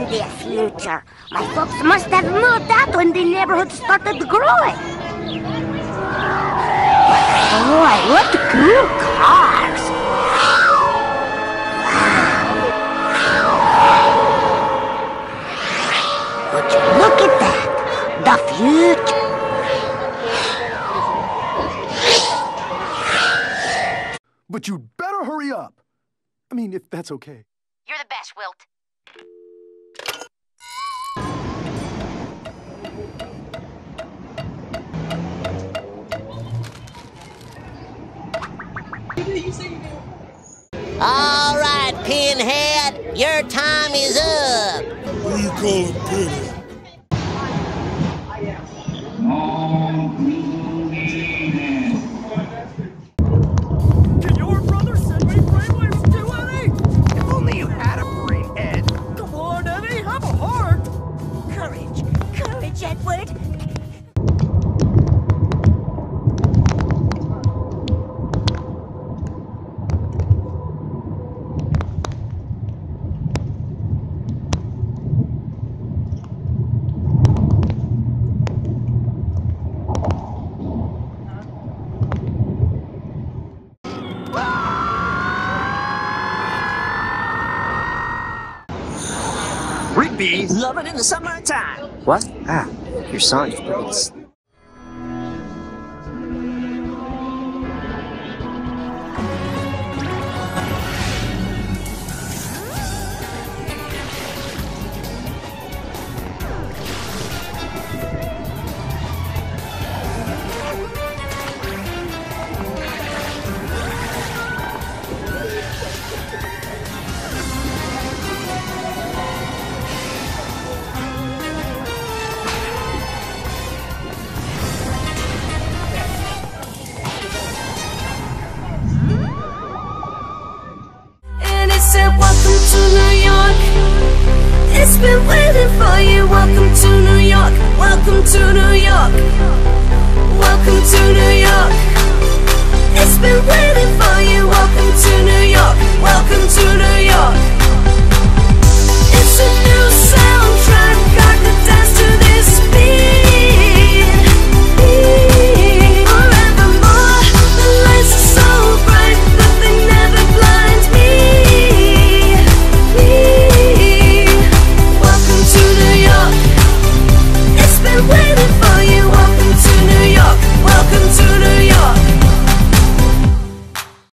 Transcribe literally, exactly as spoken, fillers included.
the future. My folks must have moved out when the neighborhood started growing. Boy, what cool cars! Would you look at that? The future. But you'd better hurry up. I mean, if that's okay. You're the best, Wilt. All right, Pinhead, your time is up. What do you call a Pinhead? Can your brother send me brainwaves too, Eddie? If only you had a brain head. Come on, Eddie, have a heart. Courage, courage, Edward. Rigby, love it in the summertime. What? Ah, your song is welcome to New York. It's been waiting for you. Welcome to New York. Welcome to New York. Welcome to New York. It's been waiting for you. Welcome to New York. Welcome to New York.